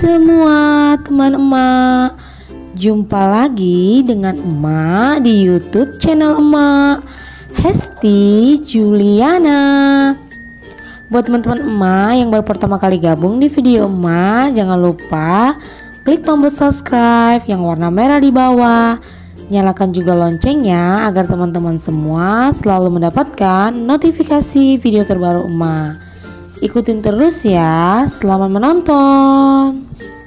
semua teman emak, jumpa lagi dengan emak di YouTube channel emak, Hesti Juliana. Buat teman-teman emak yang baru pertama kali gabung di video emak, jangan lupa klik tombol subscribe yang warna merah di bawah. Nyalakan juga loncengnya agar teman-teman semua selalu mendapatkan notifikasi video terbaru emak. Ikutin terus ya, selamat menonton.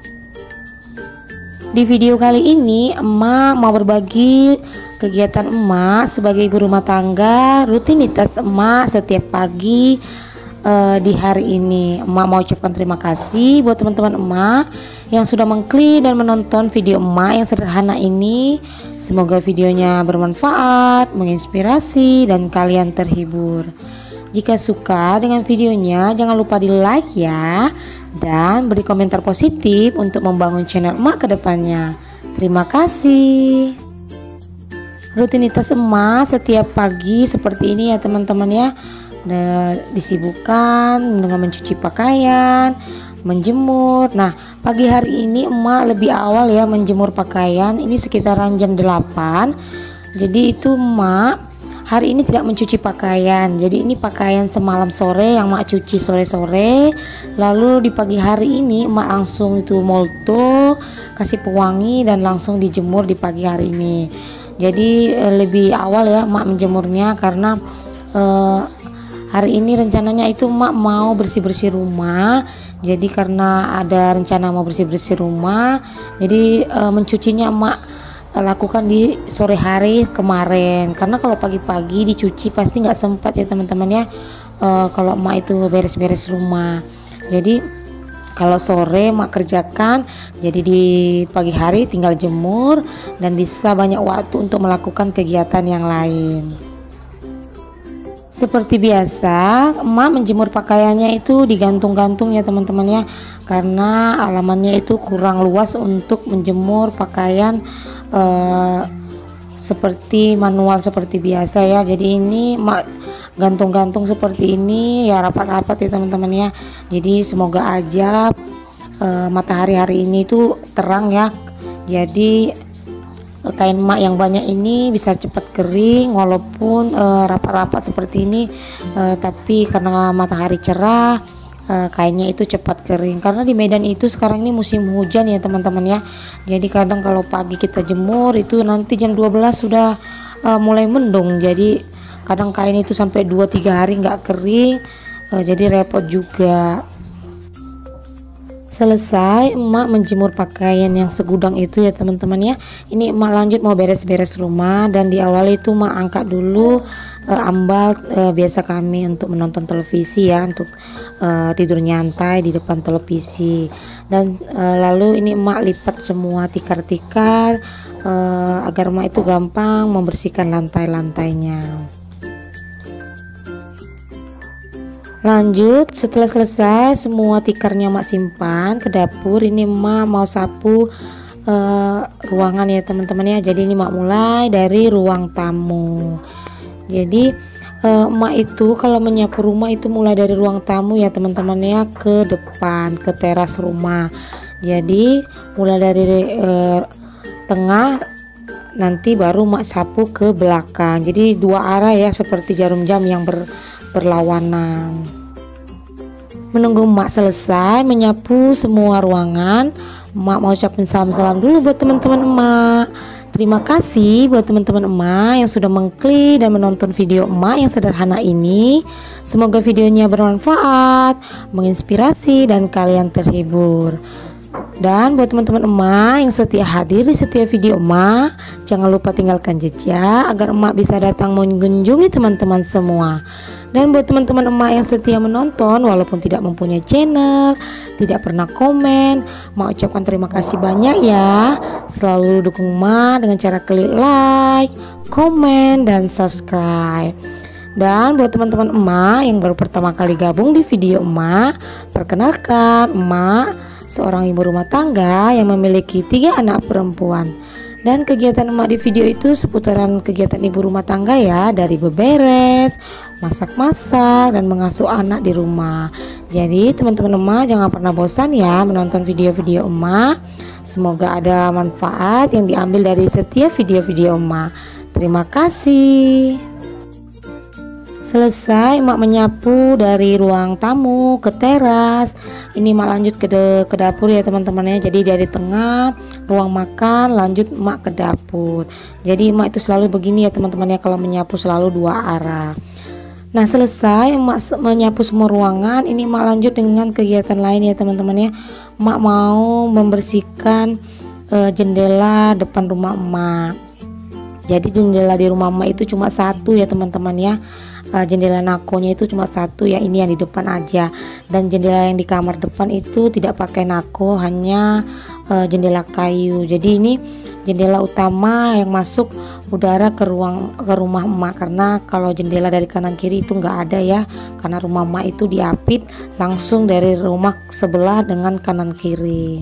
Di video kali ini emak mau berbagi kegiatan emak sebagai ibu rumah tangga, rutinitas emak setiap pagi di hari ini. Emak mau ucapkan terima kasih buat teman-teman emak yang sudah mengklik dan menonton video emak yang sederhana ini. Semoga videonya bermanfaat, menginspirasi, dan kalian terhibur. Jika suka dengan videonya, jangan lupa di like ya, dan beri komentar positif untuk membangun channel emak ke depannya. Terima kasih. Rutinitas emak setiap pagi seperti ini ya teman-teman ya. Disibukkan dengan mencuci pakaian, menjemur. Nah, pagi hari ini emak lebih awal ya menjemur pakaian. Ini sekitaran jam 8. Jadi itu emak hari ini tidak mencuci pakaian. Jadi ini pakaian semalam sore yang emak cuci sore-sore. Lalu di pagi hari ini emak langsung itu molto, kasih pewangi, dan langsung dijemur di pagi hari ini. Jadi lebih awal ya emak menjemurnya karena hari ini rencananya itu emak mau bersih-bersih rumah. Jadi karena ada rencana mau bersih-bersih rumah, jadi mencucinya emak lakukan di sore hari kemarin, karena kalau pagi-pagi dicuci pasti nggak sempat ya teman-teman ya. Kalau emak itu beres-beres rumah, jadi kalau sore emak kerjakan, jadi di pagi hari tinggal jemur dan bisa banyak waktu untuk melakukan kegiatan yang lain. Seperti biasa emak menjemur pakaiannya itu digantung-gantung ya teman-teman ya, karena halamannya itu kurang luas untuk menjemur pakaian seperti manual seperti biasa ya. Jadi ini gantung-gantung seperti ini ya, rapat-rapat ya teman-teman ya. Jadi semoga aja matahari hari ini tuh terang ya, jadi kain emak yang banyak ini bisa cepat kering walaupun rapat-rapat seperti ini, tapi karena matahari cerah kainnya itu cepat kering. Karena di Medan itu sekarang ini musim hujan ya teman-teman ya. Jadi kadang kalau pagi kita jemur itu nanti jam 12 sudah mulai mendung. Jadi kadang kain itu sampai 2-3 hari nggak kering, jadi repot juga. Selesai emak menjemur pakaian yang segudang itu ya teman-teman ya. Ini emak lanjut mau beres-beres rumah, dan di awal itu emak angkat dulu ambal biasa kami untuk menonton televisi ya, untuk tidur nyantai di depan televisi. Dan lalu ini emak lipat semua tikar-tikar agar emak itu gampang membersihkan lantai-lantainya. Lanjut, setelah selesai semua tikarnya emak simpan ke dapur. Ini emak mau sapu ruangan ya teman-teman ya. Jadi ini emak mulai dari ruang tamu. Jadi emak itu kalau menyapu rumah itu mulai dari ruang tamu ya teman-teman ya, ke depan, ke teras rumah. Jadi mulai dari tengah, nanti baru emak sapu ke belakang. Jadi dua arah ya, seperti jarum jam yang berlawanan. Menunggu emak selesai menyapu semua ruangan, emak mau ucapin salam-salam dulu buat teman-teman emak. Terima kasih buat teman-teman emak yang sudah mengklik dan menonton video emak yang sederhana ini. Semoga videonya bermanfaat, menginspirasi, dan kalian terhibur. Dan buat teman-teman emak yang setia hadir di setiap video emak, jangan lupa tinggalkan jejak agar emak bisa datang mengunjungi teman-teman semua. Dan buat teman-teman emak yang setia menonton walaupun tidak mempunyai channel, tidak pernah komen, emak ucapkan terima kasih banyak ya. Selalu dukung emak dengan cara klik like, komen, dan subscribe. Dan buat teman-teman emak yang baru pertama kali gabung di video emak, perkenalkan emak seorang ibu rumah tangga yang memiliki 3 anak perempuan. Dan kegiatan emak di video itu seputaran kegiatan ibu rumah tangga ya, dari beberes, masak-masak, dan mengasuh anak di rumah. Jadi teman-teman emak jangan pernah bosan ya menonton video-video emak. Semoga ada manfaat yang diambil dari setiap video-video emak. Terima kasih. Selesai emak menyapu dari ruang tamu ke teras. Ini emak lanjut ke dapur ya teman-teman ya. Jadi dari tengah ruang makan lanjut emak ke dapur. Jadi emak itu selalu begini ya teman-teman ya, kalau menyapu selalu dua arah. Nah selesai emak menyapu semua ruangan, ini emak lanjut dengan kegiatan lain ya teman-teman ya. Emak mau membersihkan jendela depan rumah emak. Jadi jendela di rumah emak itu cuma satu ya teman-teman ya. Jendela nakonya itu cuma satu ya, ini yang di depan aja. Dan jendela yang di kamar depan itu tidak pakai nako, hanya jendela kayu. Jadi ini jendela utama yang masuk udara ke rumah emak, karena kalau jendela dari kanan kiri itu nggak ada ya, karena rumah emak itu diapit langsung dari rumah sebelah dengan kanan kiri.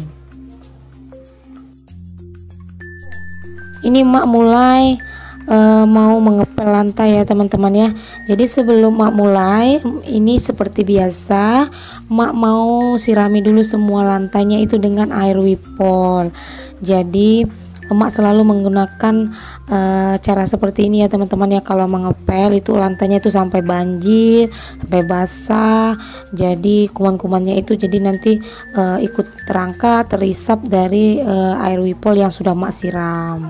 Ini emak mulai mau mengepel lantai ya teman-teman ya. Jadi sebelum emak mulai, ini seperti biasa emak mau sirami dulu semua lantainya itu dengan air wipol. Jadi emak selalu menggunakan cara seperti ini ya teman-teman ya. Kalau mengepel itu lantainya itu sampai banjir, sampai basah. Jadi kuman-kumannya itu jadi nanti ikut terangkat, terisap dari air wipol yang sudah emak siram.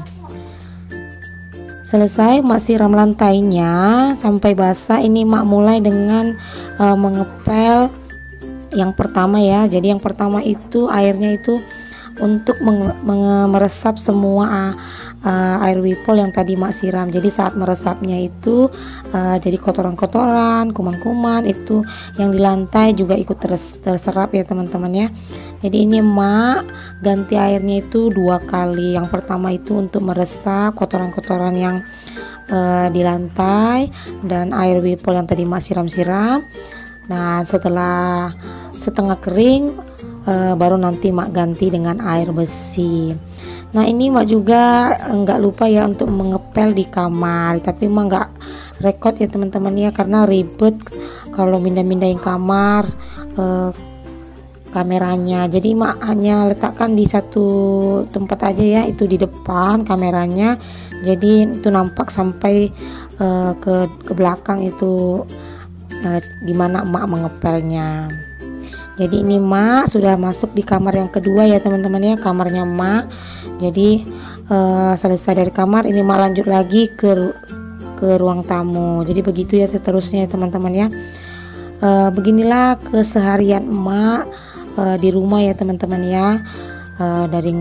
Selesai emak siram lantainya sampai basah, ini emak mulai dengan mengepel yang pertama ya. Jadi yang pertama itu airnya itu untuk meresap semua air wipol yang tadi emak siram. Jadi saat meresapnya itu jadi kotoran-kotoran, kuman-kuman itu yang di lantai juga ikut terserap ya teman-teman ya. Jadi ini emak ganti airnya itu 2 kali. Yang pertama itu untuk meresap kotoran-kotoran yang di lantai dan air wipol yang tadi emak siram-siram. Nah setelah setengah kering baru nanti emak ganti dengan air bersih. Nah ini emak juga nggak lupa ya untuk mengepel di kamar, tapi emak nggak rekod ya teman-teman ya, karena ribet kalau pindah-pindahin kamar kameranya. Jadi emak hanya letakkan di satu tempat aja ya, itu di depan kameranya. Jadi itu nampak sampai ke belakang itu gimana emak mengepelnya. Jadi ini emak sudah masuk di kamar yang kedua ya teman-teman ya, kamarnya emak. Jadi selesai dari kamar, ini emak lanjut lagi ke ruang tamu. Jadi begitu ya seterusnya ya teman-teman ya. Beginilah keseharian emak di rumah ya teman-teman ya, dari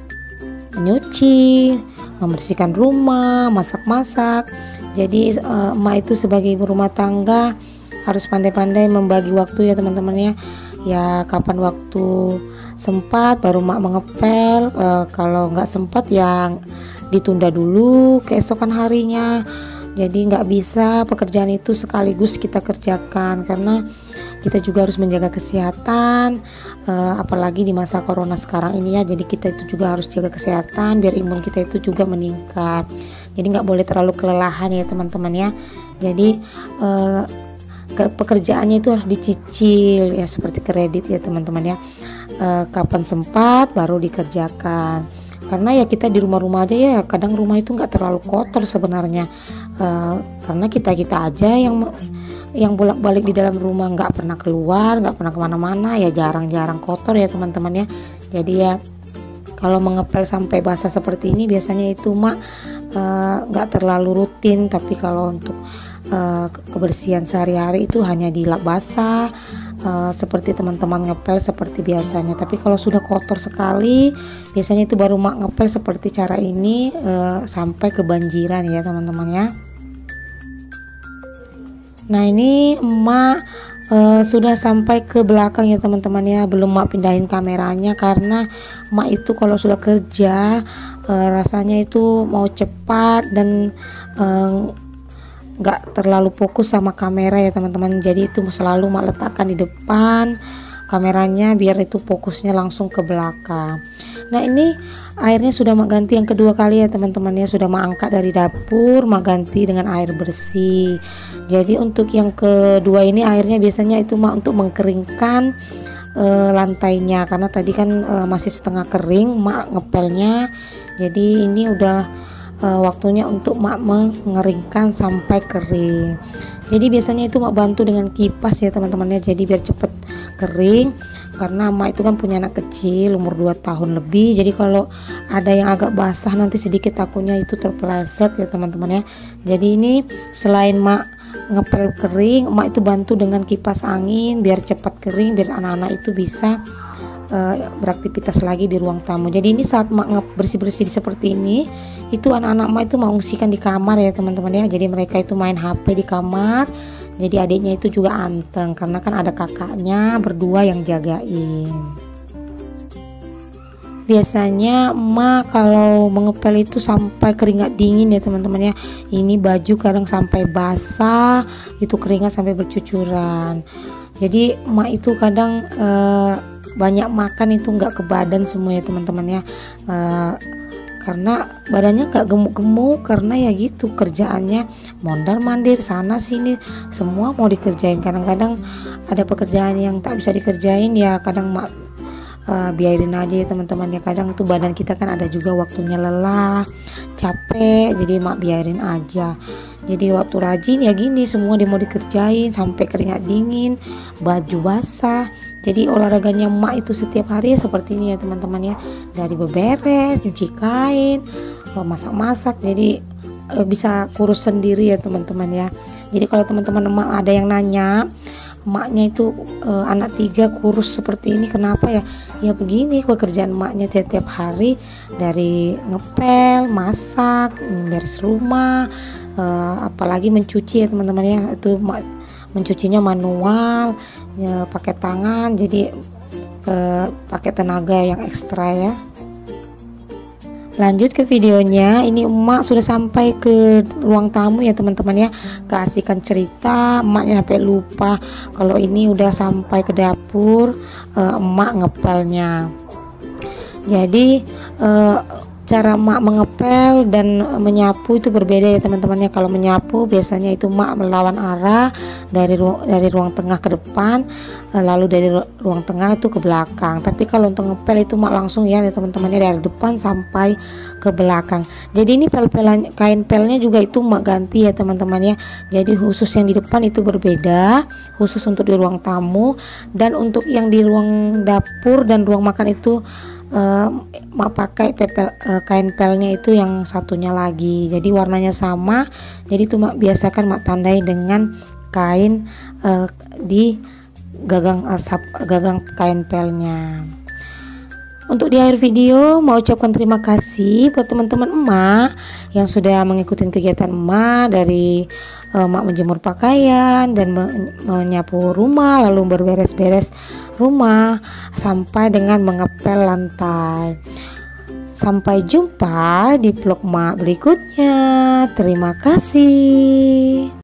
menyuci, membersihkan rumah, masak-masak. Jadi emak itu sebagai ibu rumah tangga harus pandai-pandai membagi waktu ya teman-teman ya. Ya kapan waktu sempat baru emak mengepel, kalau nggak sempat ya ditunda dulu keesokan harinya. Jadi nggak bisa pekerjaan itu sekaligus kita kerjakan, karena kita juga harus menjaga kesehatan, apalagi di masa corona sekarang ini ya. Jadi kita itu juga harus jaga kesehatan biar imun kita itu juga meningkat. Jadi nggak boleh terlalu kelelahan ya teman-teman ya. Jadi pekerjaannya itu harus dicicil ya, seperti kredit ya teman-teman ya. Kapan sempat baru dikerjakan, karena ya kita di rumah-rumah aja ya, kadang rumah itu nggak terlalu kotor sebenarnya, karena kita aja yang bolak-balik di dalam rumah, nggak pernah keluar, nggak pernah kemana-mana ya, jarang-jarang kotor ya teman-teman ya. Jadi ya kalau mengepel sampai basah seperti ini biasanya itu mak nggak terlalu rutin, tapi kalau untuk kebersihan sehari-hari itu hanya di lap basah, seperti teman-teman ngepel seperti biasanya. Tapi kalau sudah kotor sekali biasanya itu baru mak ngepel seperti cara ini, sampai kebanjiran ya teman-teman ya. Nah ini emak sudah sampai ke belakang ya teman-teman ya, belum mak pindahin kameranya, karena emak itu kalau sudah kerja rasanya itu mau cepat dan nggak terlalu fokus sama kamera ya teman-teman. Jadi itu selalu mak letakkan di depan kameranya biar itu fokusnya langsung ke belakang. Nah ini airnya sudah mak ganti yang kedua kali ya teman-teman ya, sudah mak angkat dari dapur, mak ganti dengan air bersih. Jadi untuk yang kedua ini airnya biasanya itu mak untuk mengkeringkan lantainya, karena tadi kan masih setengah kering mak ngepelnya. Jadi ini udah waktunya untuk mak mengeringkan sampai kering. Jadi biasanya itu mak bantu dengan kipas ya teman-teman ya, jadi biar cepet kering, karena mak itu kan punya anak kecil umur 2 tahun lebih. Jadi kalau ada yang agak basah nanti sedikit takutnya itu terpeleset ya teman-teman ya. Jadi ini selain mak ngepel kering, mak itu bantu dengan kipas angin biar cepat kering, biar anak-anak itu bisa beraktivitas lagi di ruang tamu. Jadi ini saat mak bersih-bersih seperti ini, itu anak-anak mak itu mengungsikan di kamar ya teman-teman ya. Jadi mereka itu main HP di kamar. Jadi adiknya itu juga anteng karena kan ada kakaknya berdua yang jagain. Biasanya emak kalau mengepel itu sampai keringat dingin ya teman-teman ya. Ini baju kadang sampai basah, itu keringat sampai bercucuran. Jadi emak itu kadang banyak makan itu nggak ke badan semua ya teman-teman ya, karena badannya nggak gemuk-gemuk, karena ya gitu kerjaannya mondar mandir sana sini semua mau dikerjain. Kadang-kadang ada pekerjaan yang tak bisa dikerjain ya kadang mak biarin aja ya teman-teman ya. Kadang tuh badan kita kan ada juga waktunya lelah, capek, jadi mak biarin aja. Jadi waktu rajin ya gini semua dia mau dikerjain sampai keringat dingin, baju basah. Jadi olahraganya emak itu setiap hari seperti ini ya teman-teman ya, dari beberes, cuci kain, masak-masak. Jadi bisa kurus sendiri ya teman-teman ya. Jadi kalau teman-teman emak ada yang nanya, emaknya itu anak 3 kurus seperti ini kenapa ya? Ya begini pekerjaan emaknya tiap hari, dari ngepel, masak, beres rumah, apalagi mencuci ya teman-teman ya. Itu mencucinya manual ya, pakai tangan, jadi pakai tenaga yang ekstra ya. Lanjut ke videonya. Ini emak sudah sampai ke ruang tamu ya teman-teman ya, keasikan cerita emaknya sampai lupa kalau ini udah sampai ke dapur emak ngepelnya. Jadi cara emak mengepel dan menyapu itu berbeda ya teman-temannya. Kalau menyapu biasanya itu emak melawan arah dari ruang tengah ke depan, lalu dari ruang tengah itu ke belakang. Tapi kalau untuk ngepel itu emak langsung ya teman-temannya, dari depan sampai ke belakang. Jadi ini kain pelnya juga itu emak ganti ya teman-teman ya. Jadi khusus yang di depan itu berbeda, khusus untuk di ruang tamu, dan untuk yang di ruang dapur dan ruang makan itu mak pakai kain pelnya itu yang satunya lagi. Jadi warnanya sama, jadi itu mak biasakan mak tandai dengan kain di gagang kain pelnya. Untuk di akhir video mau ucapkan terima kasih buat teman-teman emak yang sudah mengikuti kegiatan emak, dari emak menjemur pakaian dan menyapu rumah, lalu berberes-beres rumah sampai dengan mengepel lantai. Sampai jumpa di vlog emak berikutnya. Terima kasih.